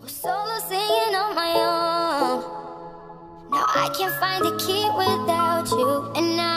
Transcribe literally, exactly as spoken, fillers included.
was solo singing on my own. Now I can't find a key without you, and now